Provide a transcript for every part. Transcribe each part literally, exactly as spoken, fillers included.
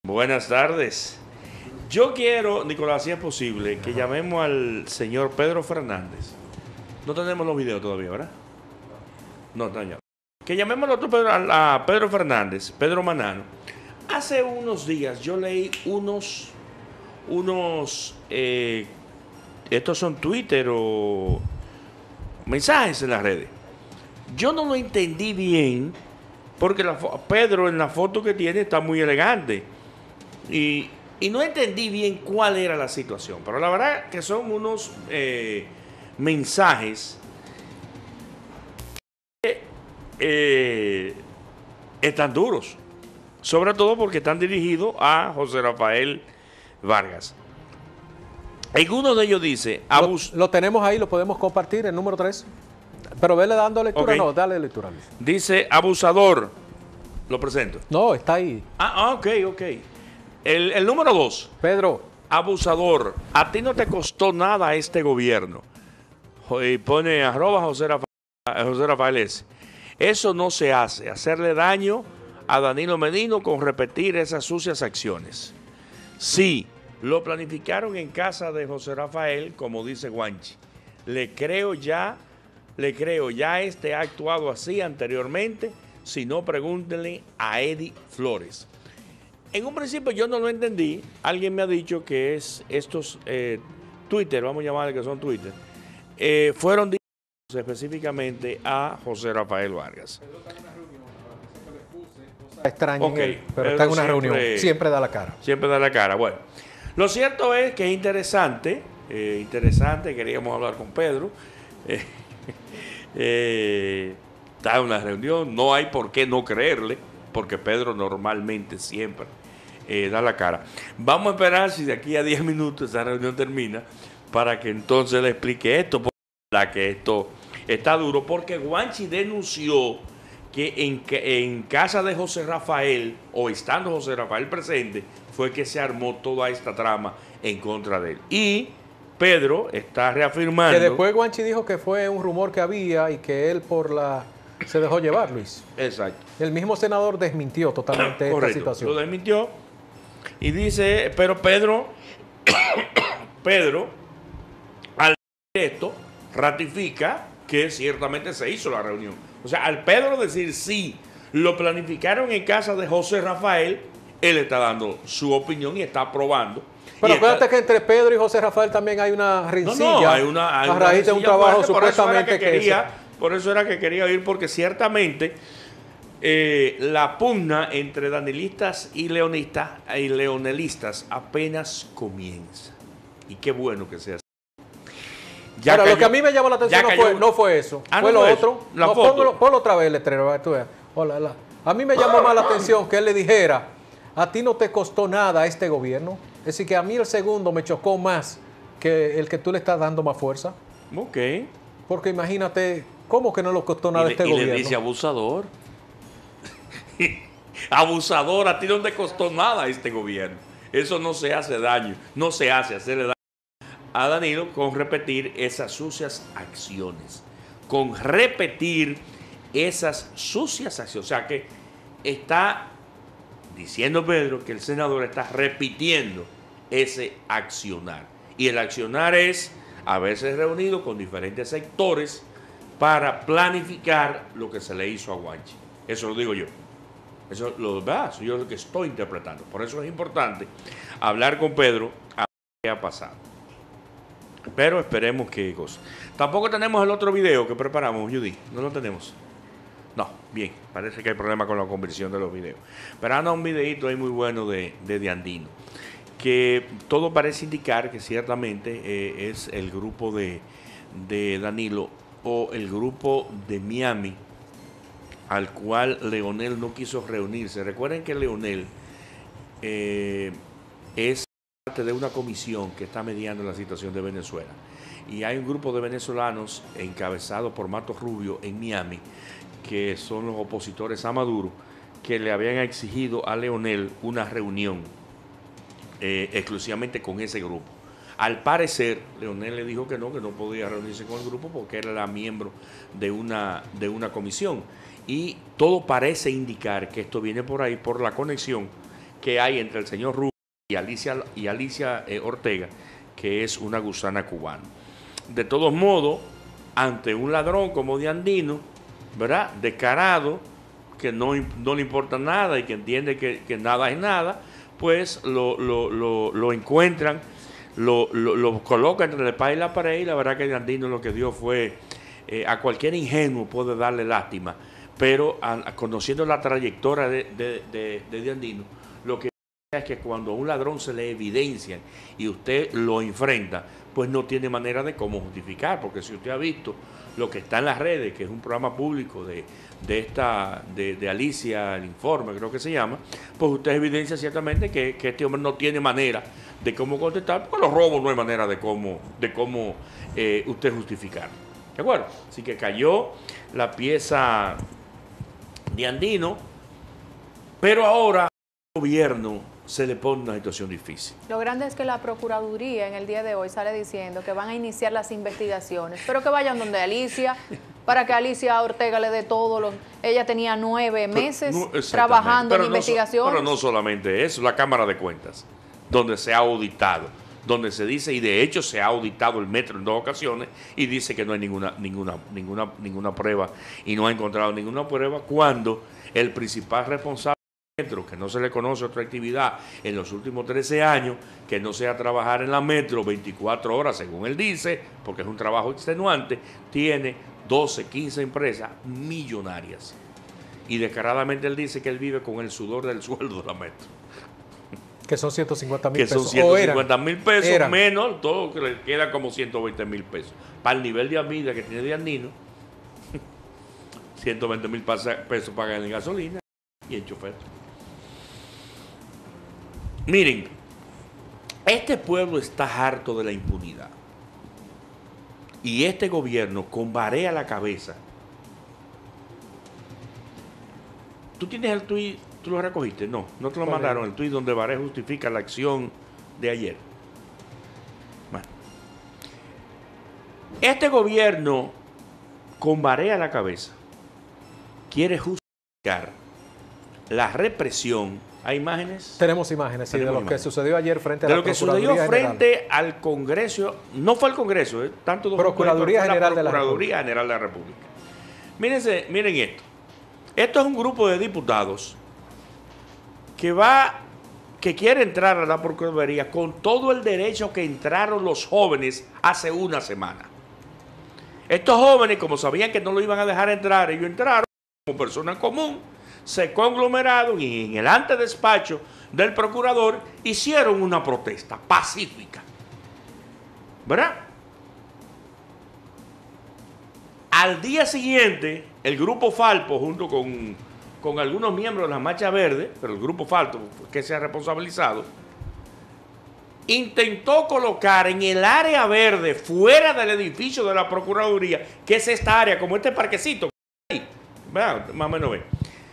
Buenas tardes. Yo quiero, Nicolás, si es posible, que llamemos al señor Pedro Fernández. No tenemos los videos todavía, ¿verdad? No, no, ya. Que llamemos al otro Pedro, a Pedro Fernández, Pedro Manano. Hace unos días yo leí unos, unos, eh, estos son Twitter o mensajes en las redes. Yo no lo entendí bien porque la, Pedro en la foto que tiene está muy elegante. Y, y no entendí bien cuál era la situación, pero la verdad que son unos eh, mensajes que eh, están duros, sobre todo porque están dirigidos a José Rafael Vargas. En uno de ellos dice... Abus lo, lo tenemos ahí, lo podemos compartir, el número tres. Pero vele dando lectura, okay. No, dale lectura. Luis. Dice abusador, lo presento. No, está ahí. Ah, ok, ok. El, el número dos. Pedro. Abusador, a ti no te costó nada este gobierno. Y pone arroba José Rafael, José Rafael S. Eso no se hace, hacerle daño a Danilo Medina con repetir esas sucias acciones. Sí, lo planificaron en casa de José Rafael, como dice Guanchi. Le creo ya, le creo, ya este ha actuado así anteriormente. Si no, pregúntenle a Eddie Flores. En un principio yo no lo entendí. Alguien me ha dicho que es estos eh, Twitter, vamos a llamarle que son Twitter, eh, fueron dirigidos específicamente a José Rafael Vargas. Extraño, okay, pero, pero está en una siempre, reunión. Siempre da la cara. Siempre da la cara. Bueno, lo cierto es que es interesante, eh, interesante, queríamos hablar con Pedro. Eh, eh, está en una reunión, no hay por qué no creerle, porque Pedro normalmente siempre eh, da la cara. Vamos a esperar si de aquí a diez minutos esa reunión termina para que entonces le explique esto, porque la que esto está duro, porque Guanchi denunció que en, en casa de José Rafael, o estando José Rafael presente, fue que se armó toda esta trama en contra de él. Y Pedro está reafirmando... Que después Guanchi dijo que fue un rumor que había y que él por la... se dejó llevar, Luis. Exacto. El mismo senador desmintió totalmente Correcto, esta situación. Lo desmintió y dice, pero Pedro, Pedro, al esto, ratifica que ciertamente se hizo la reunión. O sea, al Pedro decir sí, lo planificaron en casa de José Rafael, él está dando su opinión y está aprobando. Pero acuérdate que entre Pedro y José Rafael también hay una rincilla. No, no, hay una, hay a raíz de un trabajo supuestamente que quería... Por eso era que quería ir, porque ciertamente eh, la pugna entre danilistas y leonistas y leonelistas apenas comienza. Y qué bueno que sea así. Ya Ahora, cayó, lo que a mí me llamó la atención no fue, no fue eso. Ah, fue no lo fue otro. La no, foto. Ponlo, ponlo otra vez el letrero. Tú veas. Hola, hola. A mí me llamó más la atención que él le dijera, a ti no te costó nada este gobierno. Es decir, que a mí el segundo me chocó más que el que tú le estás dando más fuerza. Ok. Porque imagínate... ¿Cómo que no le costó nada a este y gobierno? Y le dice abusador. Abusador, a ti no te costó nada este gobierno. Eso no se hace daño. No se hace hacerle daño a Danilo con repetir esas sucias acciones. Con repetir esas sucias acciones. O sea que está diciendo Pedro que el senador está repitiendo ese accionar. Y el accionar es haberse reunido con diferentes sectores para planificar lo que se le hizo a Guanchi. Eso lo digo yo. Eso lo ¿verdad? Eso yo lo que estoy interpretando. Por eso es importante hablar con Pedro a ver qué ha pasado. Pero esperemos que cosa. Tampoco tenemos el otro video que preparamos, Judy. No lo tenemos. No, bien. Parece que hay problema con la conversión de los videos. Pero anda un videito ahí muy bueno de, de, de Andino. Que todo parece indicar que ciertamente eh, es el grupo de, de Danilo o el grupo de Miami al cual Leonel no quiso reunirse. Recuerden que Leonel eh, es parte de una comisión que está mediando la situación de Venezuela. Y hay un grupo de venezolanos encabezado por Mato Rubio en Miami, que son los opositores a Maduro, que le habían exigido a Leonel una reunión eh, exclusivamente con ese grupo. Al parecer, Leonel le dijo que no, que no podía reunirse con el grupo porque él era miembro de una, de una comisión. Y todo parece indicar que esto viene por ahí, por la conexión que hay entre el señor Rubio y Alicia, y Alicia eh, Ortega, que es una gusana cubana. De todos modos, ante un ladrón como de Andino, ¿verdad?, descarado, que no, no le importa nada y que entiende que, que nada es nada, pues lo, lo, lo, lo encuentran, lo, lo, lo colocan entre la espada y la pared, y la verdad que de Andino lo que dio fue, eh, a cualquier ingenuo puede darle lástima, pero a, a, conociendo la trayectoria de, de, de, de, de Andino, lo que es que cuando a un ladrón se le evidencia y usted lo enfrenta, pues no tiene manera de cómo justificar, porque si usted ha visto lo que está en las redes, que es un programa público de, de esta de, de Alicia, el informe creo que se llama, pues usted evidencia ciertamente que, que este hombre no tiene manera de cómo contestar, porque los robos no hay manera de cómo, de cómo eh, usted justificar. ¿De acuerdo? Así que cayó la pieza de Andino, pero ahora el gobierno se le pone una situación difícil. Lo grande es que la Procuraduría en el día de hoy sale diciendo que van a iniciar las investigaciones, pero que vayan donde Alicia, para que Alicia Ortega le dé todo. Los, ella tenía nueve meses pero, no, trabajando pero en no, investigaciones. Pero no solamente eso, la Cámara de Cuentas, donde se ha auditado, donde se dice, y de hecho se ha auditado el metro en dos ocasiones, y dice que no hay ninguna, ninguna, ninguna, ninguna prueba, y no ha encontrado ninguna prueba, cuando el principal responsable Metro, que no se le conoce otra actividad en los últimos trece años que no sea trabajar en la Metro veinticuatro horas, según él dice, porque es un trabajo extenuante, tiene doce, quince empresas millonarias. Y descaradamente él dice que él vive con el sudor del sueldo de la Metro. Que son ciento cincuenta mil pesos. Que son ciento cincuenta mil pesos eran. menos, todo que le queda como ciento veinte mil pesos. Para el nivel de vida que tiene de Andino, ciento veinte mil pesos pagan en gasolina y en chofer. Miren, este pueblo está harto de la impunidad. Y este gobierno, con Baré a la cabeza. ¿Tú tienes el tuit? ¿Tú lo recogiste? No, no te lo mandaron, el tuit donde Baré justifica la acción de ayer. Bueno. Este gobierno, con Baré a la cabeza, quiere justificar la represión. ¿Hay imágenes? Tenemos imágenes, sí, Tenemos de lo imágenes. que sucedió ayer frente a de la lo que Procuraduría sucedió frente General. al Congreso, no fue el Congreso, ¿eh? tanto Procuraduría General la Procuraduría General de la República. Mírense, miren esto. Esto es un grupo de diputados que va, que quiere entrar a la Procuraduría con todo el derecho que entraron los jóvenes hace una semana. Estos jóvenes, como sabían que no lo iban a dejar entrar, ellos entraron como personas comunes, se conglomeraron y en el antedespacho del procurador hicieron una protesta pacífica. ¿Verdad? Al día siguiente, el Grupo Falpo, junto con, con algunos miembros de la Marcha Verde, pero el Grupo Falpo, que se ha responsabilizado, intentó colocar en el área verde, fuera del edificio de la Procuraduría, que es esta área, como este parquecito, ¿verdad? Más o menos ve,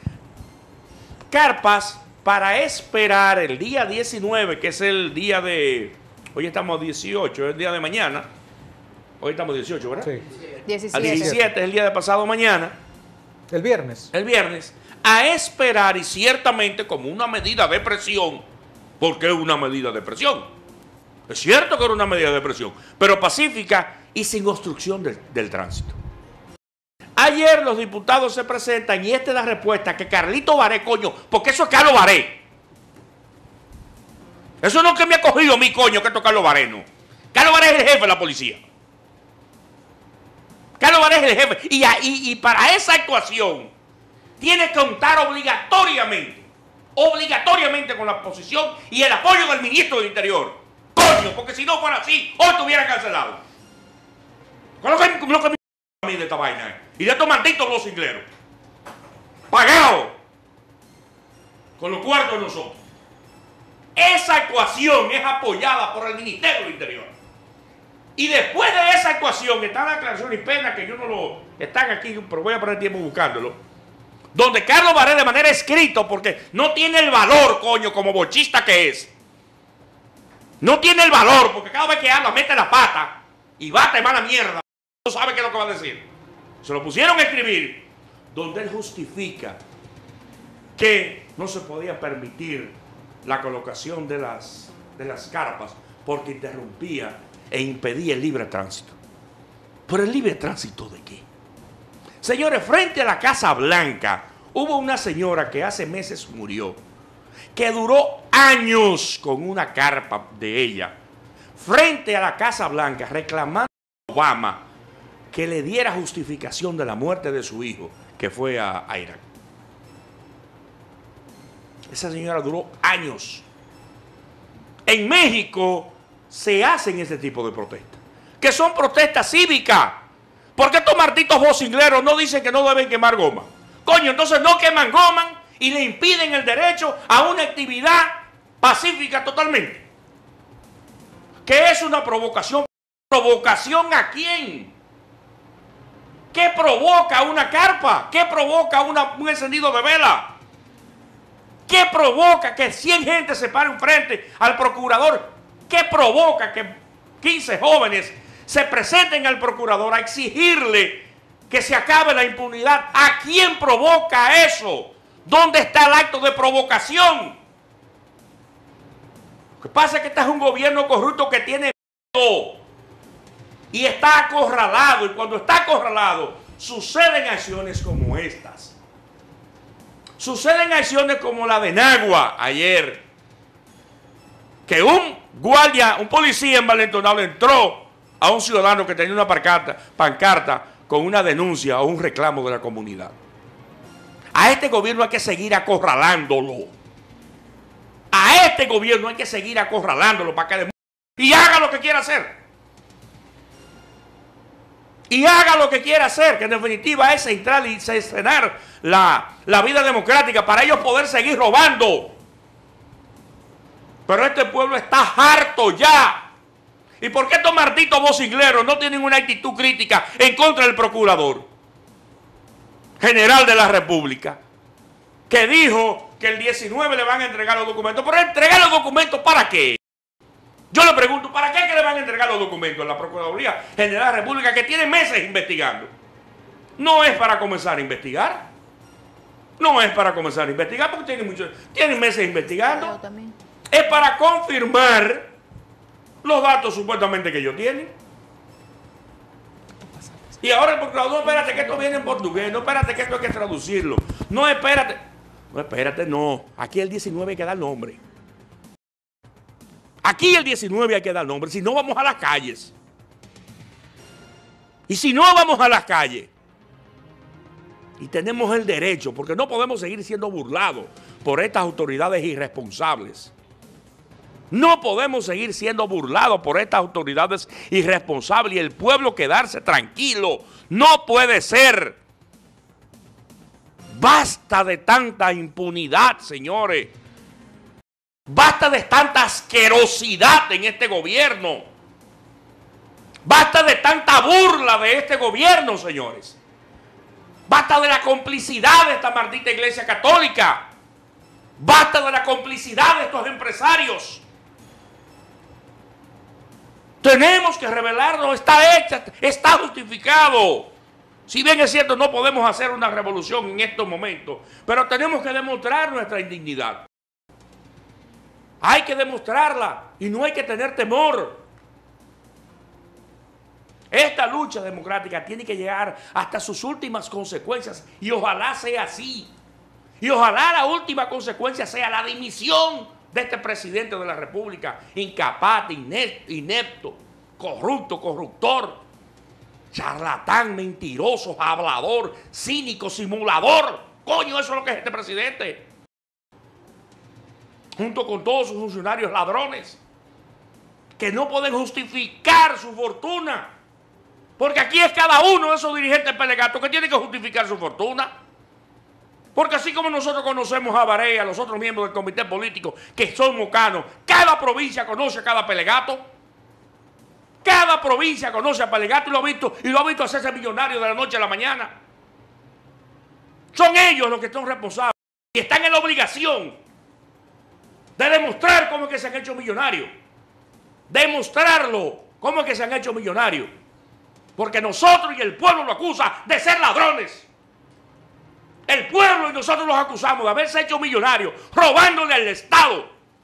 carpas para esperar el día diecinueve, que es el día de... Hoy estamos dieciocho, es el día de mañana. Hoy estamos dieciocho, ¿verdad? Sí. diecisiete. Al diecisiete es el día de pasado mañana. El viernes. El viernes. A esperar, y ciertamente como una medida de presión, porque es una medida de presión. Es cierto que era una medida de presión, pero pacífica y sin obstrucción del, del tránsito. Ayer los diputados se presentan y esta es la respuesta, que Carlito Baré, coño, porque eso es Carlos Baré. Eso no es que me ha cogido a mí, coño, que esto es Carlos Baré, no. Carlos Baré es el jefe de la policía. Carlos Baré es el jefe. Y, y, y para esa actuación tiene que contar obligatoriamente, obligatoriamente con la posición y el apoyo del ministro del Interior. Coño, porque si no fuera así, hoy te hubieran cancelado. Con lo que, lo que a mí de esta vaina, ¿eh? Y de estos malditos los ingleros. Pagados. Con los cuartos de nosotros. Esa actuación es apoyada por el Ministerio del Interior. Y después de esa actuación está la aclaración y pena que yo no lo... Están aquí, pero voy a perder tiempo buscándolo. Donde Carlos Baré de manera escrita, porque no tiene el valor, coño, como bochista que es. No tiene el valor, porque cada vez que habla mete la pata y bate mala mierda. No sabe qué es lo que va a decir. Se lo pusieron a escribir, donde él justifica que no se podía permitir la colocación de las, de las carpas porque interrumpía e impedía el libre tránsito. ¿Pero el libre tránsito de qué? Señores, frente a la Casa Blanca hubo una señora que hace meses murió, que duró años con una carpa de ella, frente a la Casa Blanca, reclamando a Obama que le diera justificación de la muerte de su hijo, que fue a, a Irak. Esa señora duró años. En México se hacen ese tipo de protestas, que son protestas cívicas. ¿Por qué estos martitos vocingleros no dicen que no deben quemar goma? Coño, entonces no queman goma y le impiden el derecho a una actividad pacífica totalmente. ¿Qué es una provocación? ¿Provocación a quién? ¿Qué provoca una carpa? ¿Qué provoca una, un encendido de vela? ¿Qué provoca que cien gente se pare enfrente al procurador? ¿Qué provoca que quince jóvenes se presenten al procurador a exigirle que se acabe la impunidad? ¿A quién provoca eso? ¿Dónde está el acto de provocación? Lo que pasa es que este es un gobierno corrupto que tiene miedo y está acorralado, y cuando está acorralado suceden acciones como estas. Suceden acciones como la de Nagua ayer, que un guardia, un policía envalentonado entró a un ciudadano que tenía una pancarta, pancarta con una denuncia o un reclamo de la comunidad. A este gobierno hay que seguir acorralándolo. A este gobierno hay que seguir acorralándolo para que demuestre y haga lo que quiera hacer. Y haga lo que quiera hacer, que en definitiva es entrar y cercenar la, la vida democrática para ellos poder seguir robando. Pero este pueblo está harto ya. ¿Y por qué estos martitos vocingleros no tienen una actitud crítica en contra del procurador general de la República, que dijo que el diecinueve le van a entregar los documentos? ¿Pero entregar los documentos para qué? Yo le pregunto, ¿para qué que le van a entregar los documentos a la Procuraduría General de la República, que tiene meses investigando? No es para comenzar a investigar. No es para comenzar a investigar porque tienen, muchos, tienen meses investigando. Es para confirmar los datos supuestamente que ellos tienen. Y ahora el procurador, no, espérate que esto viene en portugués, no, espérate que esto hay que traducirlo. No, espérate. No, espérate, no. Aquí el diecinueve hay que dar nombre. Aquí el diecinueve hay que dar nombre, si no vamos a las calles. Y si no vamos a las calles, y tenemos el derecho, porque no podemos seguir siendo burlados por estas autoridades irresponsables. No podemos seguir siendo burlados por estas autoridades irresponsables y el pueblo quedarse tranquilo. No puede ser. Basta de tanta impunidad, señores. Basta de tanta asquerosidad en este gobierno. Basta de tanta burla de este gobierno, señores. Basta de la complicidad de esta maldita Iglesia Católica. Basta de la complicidad de estos empresarios. Tenemos que revelarnos, está hecha, está justificado. Si bien es cierto, no podemos hacer una revolución en estos momentos, pero tenemos que demostrar nuestra indignidad. Hay que demostrarla y no hay que tener temor. Esta lucha democrática tiene que llegar hasta sus últimas consecuencias y ojalá sea así. Y ojalá la última consecuencia sea la dimisión de este presidente de la República, incapaz, inepto, corrupto, corruptor, charlatán, mentiroso, hablador, cínico, simulador. Coño, eso es lo que es este presidente. Junto con todos sus funcionarios ladrones, que no pueden justificar su fortuna. Porque aquí es cada uno de esos dirigentes pelegatos que tiene que justificar su fortuna. Porque así como nosotros conocemos a Barea, a los otros miembros del comité político, que son mocanos, cada provincia conoce a cada pelegato. Cada provincia conoce a pelegato y lo ha visto, y lo ha visto hacerse millonario de la noche a la mañana. Son ellos los que son responsables y están en la obligación de demostrar cómo es que se han hecho millonarios. Demostrarlo, cómo es que se han hecho millonarios. Porque nosotros y el pueblo lo acusa de ser ladrones. El pueblo y nosotros los acusamos de haberse hecho millonarios, robándole al Estado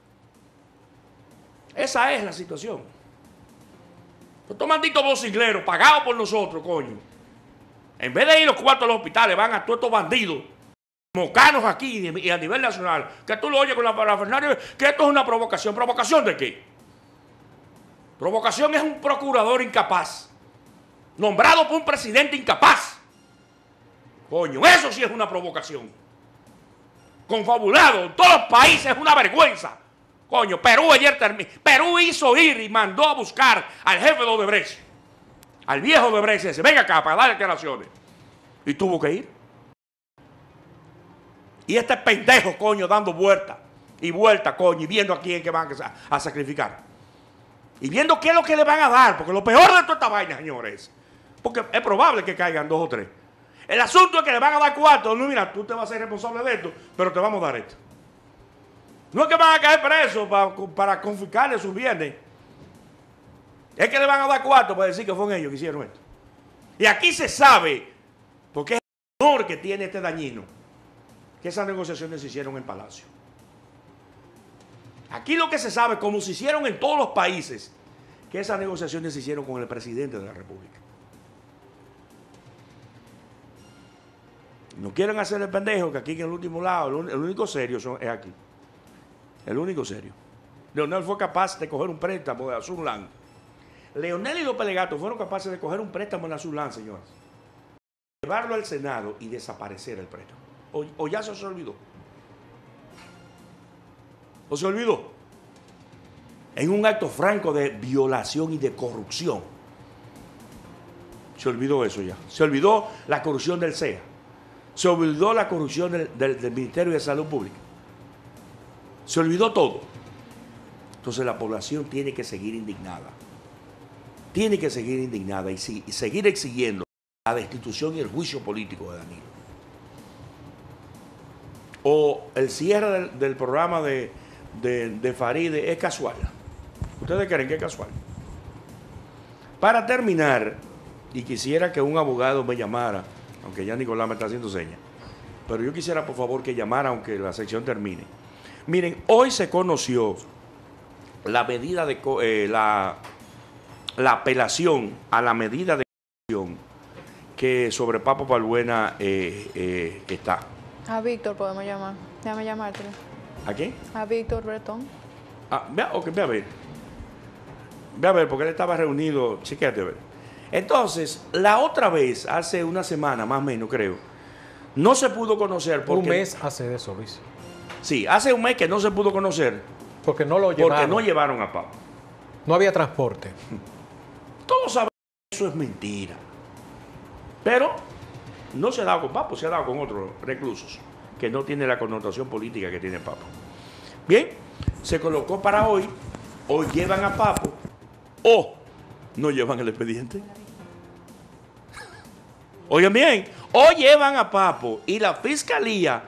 Esa es la situación. Estos malditos vocingleros pagados por nosotros, coño. En vez de ir los cuartos a los hospitales, van a todos estos bandidos mocanos aquí y a nivel nacional, que tú lo oyes con la parafernalia, que esto es una provocación. ¿Provocación de qué? Provocación es un procurador incapaz, nombrado por un presidente incapaz. Coño, eso sí es una provocación. Confabulado en todos los países, es una vergüenza. Coño, Perú ayer terminó. Perú hizo ir y mandó a buscar al jefe de Odebrecht, al viejo Odebrecht ese, venga acá para dar declaraciones. Y tuvo que ir. Y este pendejo, coño, dando vuelta y vuelta, coño, y viendo a quién que van a, a sacrificar. Y viendo qué es lo que le van a dar, porque lo peor de toda esta vaina, señores, porque es probable que caigan dos o tres. El asunto es que le van a dar cuarto. No, mira, tú te vas a ser responsable de esto, pero te vamos a dar esto. No es que van a caer presos para, para confiscarle sus bienes. Es que le van a dar cuarto para decir que fueron ellos que hicieron esto. Y aquí se sabe, porque es el honor que tiene este dañino, que esas negociaciones se hicieron en Palacio. Aquí lo que se sabe, como se hicieron en todos los países, que esas negociaciones se hicieron con el presidente de la República. No quieren hacer el pendejo, que aquí en el último lado, el único serio son, es aquí. El único serio. Leonel fue capaz de coger un préstamo de Azulán. Leonel y López Legato fueron capaces de coger un préstamo en Azulán, señores. Llevarlo al Senado y desaparecer el préstamo. O, o ya se os olvidó. ¿O se olvidó? En un acto franco de violación y de corrupción. Se olvidó eso ya. Se olvidó la corrupción del C E A. Se olvidó la corrupción del, del, del Ministerio de Salud Pública. Se olvidó todo. Entonces la población tiene que seguir indignada. Tiene que seguir indignada y, si, y seguir exigiendo la destitución y el juicio político de Danilo. O el cierre del, del programa de, de, de Faride es casual. ¿Ustedes creen que es casual? Para terminar, y quisiera que un abogado me llamara, aunque ya Nicolás me está haciendo señas, pero yo quisiera por favor que llamara aunque la sección termine. Miren, hoy se conoció la medida de eh, la, la apelación a la medida de que sobre Papo Balbuena eh, eh, está. A Víctor podemos llamar. Déjame llamártelo. ¿A quién? A Víctor Bretón. Ah, vea, ok, ve a ver. Ve a ver, porque él estaba reunido. Chequéate a ver. Entonces, la otra vez, hace una semana, más o menos, creo, no se pudo conocer porque... Un mes hace de eso, Luis. Sí, hace un mes que no se pudo conocer. Porque no lo llevaron. Porque no llevaron a Papo. No había transporte. Todos saben que eso es mentira. Pero no se ha dado con Papo, se ha dado con otros reclusos que no tiene la connotación política que tiene Papo. Bien, se colocó para hoy. Hoy llevan a Papo o no llevan el expediente. Oigan bien, o llevan a Papo y la fiscalía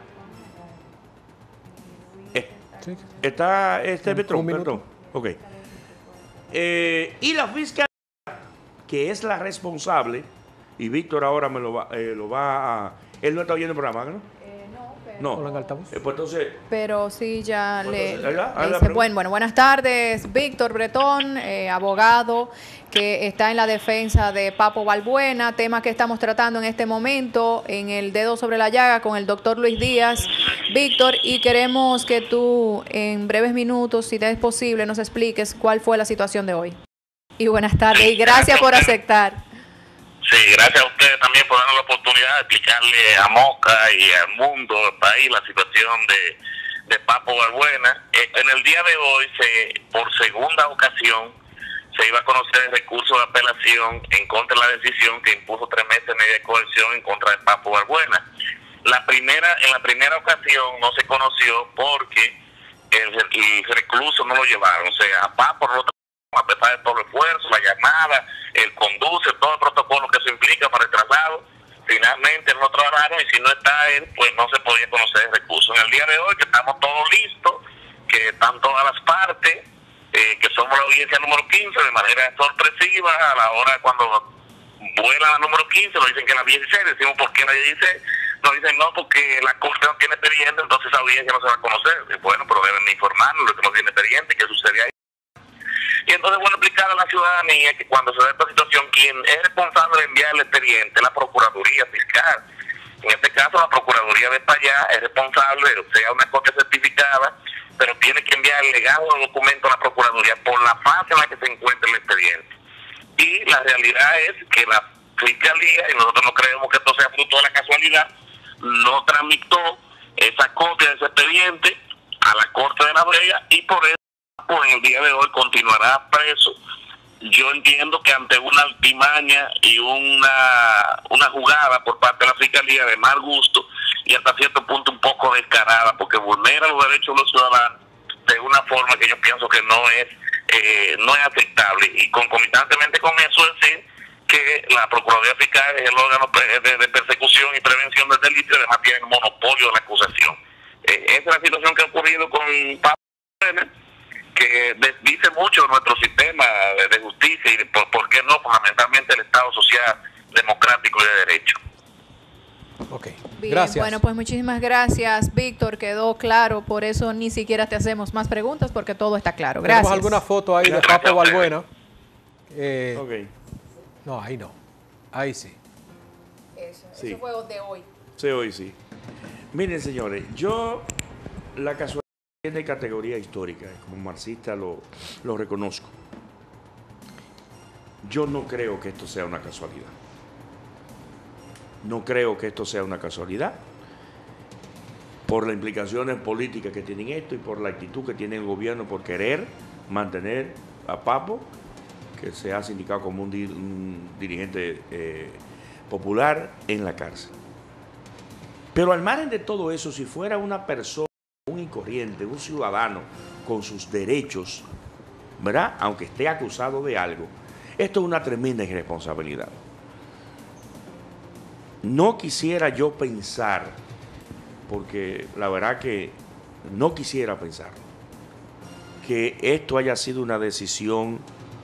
eh, sí. está este Betrón, perdón. Ok. Eh, y la fiscalía, que es la responsable, y Víctor ahora me lo va, eh, lo va a... Él no está oyendo el programa, ¿no? Eh, no, pero... No. ¿No eh, pues entonces... Pero sí, ya pues le... Entonces, ¿allá? le dice, bueno, bueno, buenas tardes, Víctor Bretón, eh, abogado que está en la defensa de Papo Balbuena, tema que estamos tratando en este momento en el Dedo sobre la Llaga con el doctor Luis Díaz. Víctor, y queremos que tú en breves minutos, si te es posible, nos expliques cuál fue la situación de hoy. Y buenas tardes, y gracias por aceptar. Sí, gracias a ustedes también por darnos la oportunidad de explicarle a Moca y al mundo, al país, la situación de, de Papo Balbuena. Eh, en el día de hoy, se, por segunda ocasión, se iba a conocer el recurso de apelación en contra de la decisión que impuso tres meses de medida de coerción en contra de Papo Balbuena. La primera, en la primera ocasión no se conoció porque el, el recluso no lo llevaron. O sea, a Papo no lo trajeron, a pesar de todo el esfuerzo, la llamada, el conduce, todo el protocolo que se implica para el traslado. Finalmente no trabajaron y si no está él, pues no se podía conocer el recurso. En el día de hoy, que estamos todos listos, que están todas las partes, eh, que somos la audiencia número quince, de manera sorpresiva, a la hora cuando vuela la número quince, nos dicen que la dieciséis, decimos por qué la dieciséis, nos dicen no, porque la corte no tiene expediente, entonces esa audiencia no se va a conocer. Bueno, pero deben informarnos lo que no tiene expediente, qué sucede ahí. entonces bueno explicar a la ciudadanía que cuando se da esta situación, quien es responsable de enviar el expediente es la Procuraduría Fiscal. En este caso, la Procuraduría de Payá es responsable, o sea, una copia certificada, pero tiene que enviar el legado del documento a la Procuraduría por la fase en la que se encuentra el expediente. Y la realidad es que la Fiscalía, y nosotros no creemos que esto sea fruto de la casualidad, no tramitó esa copia de ese expediente a la Corte de La Vega y por eso pues, en el día de hoy continuará preso. Yo entiendo que ante una altimaña y una una jugada por parte de la Fiscalía de mal gusto y hasta cierto punto un poco descarada, porque vulnera los derechos de los ciudadanos de una forma que yo pienso que no es eh, no es aceptable. Y concomitantemente con eso decir que la Procuraduría Fiscal es el órgano de, de persecución y prevención del delito y además tiene el monopolio de la acusación. Eh, esa es la situación que ha ocurrido con Pablo Bueno, que dice mucho de nuestro sistema de, de justicia y por, por qué no, fundamentalmente el Estado social, democrático y de derecho. Ok, bien, gracias. Bueno, pues muchísimas gracias, Víctor, quedó claro, por eso ni siquiera te hacemos más preguntas porque todo está claro. Gracias. Tenemos alguna foto ahí de Papo Balbuena. Eh, okay. No, ahí no, ahí sí. Eso, sí. Eso fue de hoy. Sí, hoy sí. Miren, señores, yo la casualidad tiene categoría histórica, como marxista lo, lo reconozco. Yo no creo que esto sea una casualidad. No creo que esto sea una casualidad por las implicaciones políticas que tienen esto y por la actitud que tiene el gobierno por querer mantener a Papo, que se ha sindicado como un, di un dirigente eh, popular, en la cárcel. Pero al margen de todo eso, si fuera una persona un y corriente, un ciudadano con sus derechos, ¿verdad? Aunque esté acusado de algo, esto es una tremenda irresponsabilidad. No quisiera yo pensar, porque la verdad que no quisiera pensar, que esto haya sido una decisión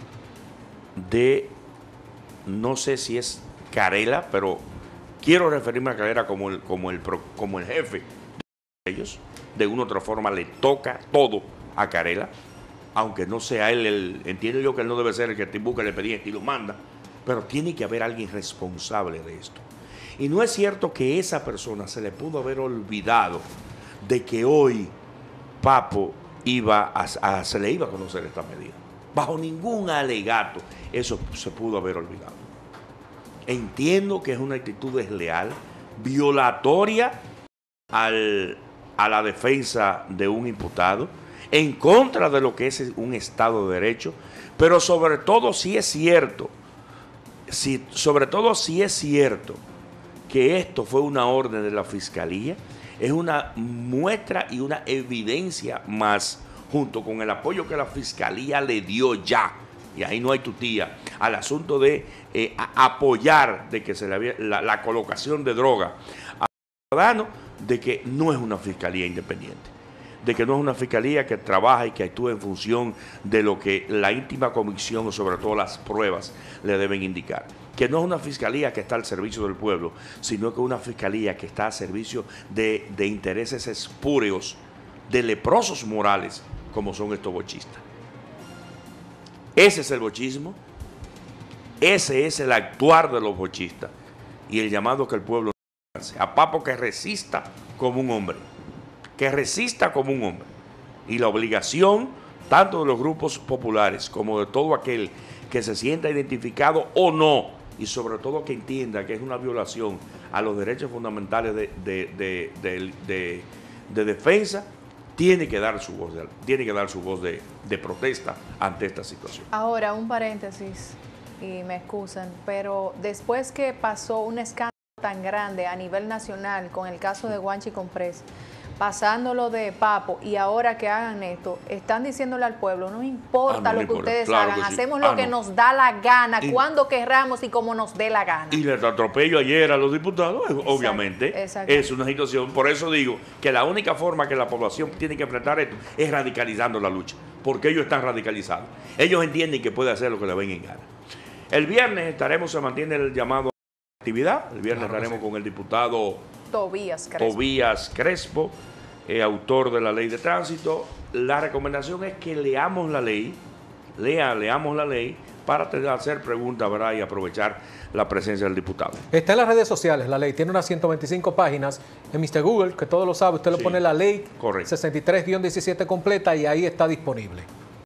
de, no sé si es Carela, pero quiero referirme a Carela como el, como el, como el jefe de ellos. De una u otra forma le toca todo a Carela, aunque no sea él, el, entiendo yo que él no debe ser el que te busca el expediente y lo manda, pero tiene que haber alguien responsable de esto. Y no es cierto que esa persona se le pudo haber olvidado de que hoy Papo iba a, a, se le iba a conocer esta medida. Bajo ningún alegato eso se pudo haber olvidado. Entiendo que es una actitud desleal, violatoria al, a la defensa de un imputado, en contra de lo que es un Estado de Derecho, pero sobre todo si es cierto, si, sobre todo si es cierto que esto fue una orden de la Fiscalía, es una muestra y una evidencia más, junto con el apoyo que la Fiscalía le dio ya, y ahí no hay tutía, al asunto de eh, apoyar de que se le había, la, la colocación de droga a los ciudadanos, de que no es una Fiscalía independiente, de que no es una Fiscalía que trabaja y que actúa en función de lo que la íntima convicción o sobre todo las pruebas le deben indicar. Que no es una Fiscalía que está al servicio del pueblo, sino que es una Fiscalía que está al servicio de, de intereses espúreos, de leprosos morales, como son estos bochistas. Ese es el bochismo, ese es el actuar de los bochistas y el llamado que el pueblo hace a Papo, que resista como un hombre, que resista como un hombre. Y la obligación tanto de los grupos populares como de todo aquel que se sienta identificado o no, y sobre todo que entienda que es una violación a los derechos fundamentales de, de, de, de, de, de defensa, tiene que dar su voz, de, tiene que dar su voz de, de protesta ante esta situación. Ahora, un paréntesis, y me excusan, pero después que pasó un escándalo tan grande a nivel nacional con el caso de Juanchi Comprés, pasándolo de Papo, y ahora que hagan esto, están diciéndole al pueblo, no importa ah, no, lo que importa. ustedes claro hagan, que hacemos sí. lo ah, que no. nos da la gana, y, cuando querramos y como nos dé la gana. Y les atropello ayer a los diputados, exacto, obviamente, exacto. Es una situación, por eso digo que la única forma que la población tiene que enfrentar esto es radicalizando la lucha, porque ellos están radicalizados, ellos entienden que puede hacer lo que le venga en gana. El viernes estaremos, se mantiene el llamado a actividad, el viernes claro, estaremos sí. con el diputado Tobías Crespo, Tobías Crespo eh, autor de la ley de tránsito. La recomendación es que leamos la ley lea, leamos la ley para hacer preguntas, ¿verdad? Y aprovechar la presencia del diputado. Está en las redes sociales la ley, tiene unas ciento veinticinco páginas. En mister Google, que todo lo sabe, usted Sí, le pone la ley correcto. sesenta y tres guion diecisiete completa y ahí está disponible.